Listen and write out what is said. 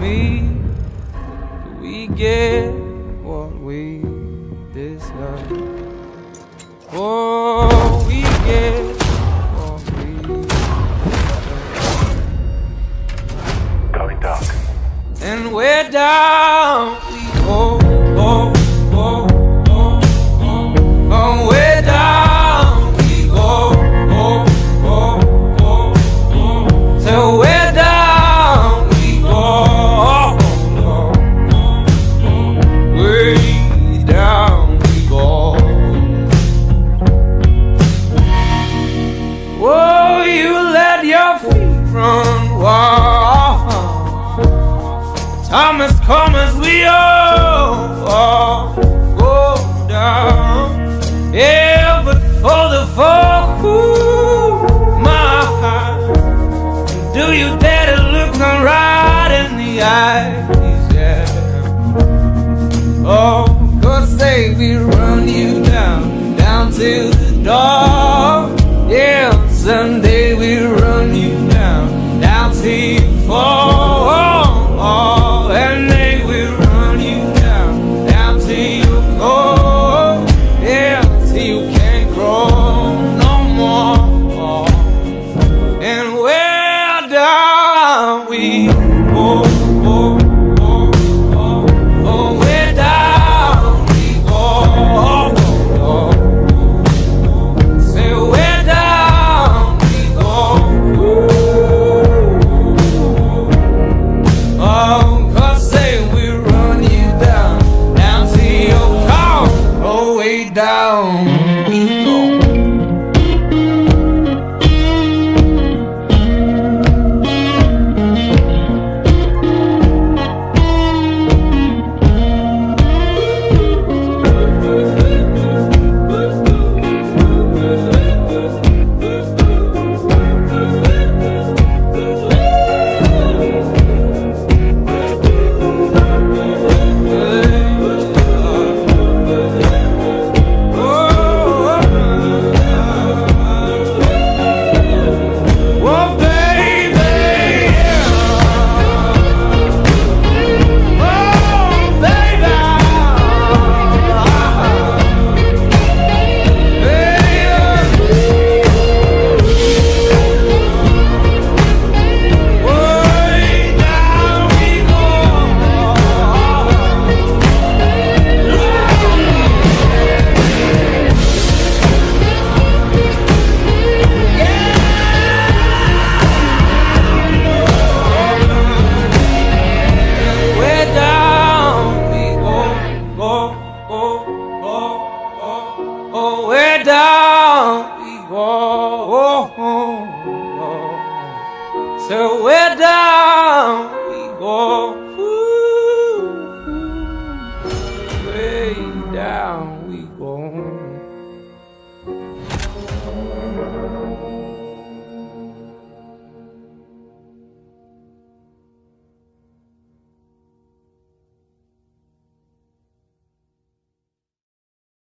me, do we get what we deserve? Oh, we get what we deserve. Going dark. And we're down, we go, oh, oh, oh, oh, oh, we're down, we go, oh, oh, oh, oh, so we're down, we go, oh, oh, oh, oh, way down we go. Oh, you let your feet run wild. Time has come as we all go down. Yeah, but for the fall, my heart, do you dare to look me right in the eyes? Yeah. Oh, 'cause say we run you down, down to the dark. Yeah, someday we run you down, down till you fall. And they will run you down, down till you go. Yeah, till you can't grow no more. And we're down, we go, oh, oh, oh, oh, we're down, we go, oh, oh, oh. Say we're down, we go, oh. Down we go. Oh, we're down, we go, oh, oh, oh. So we're down.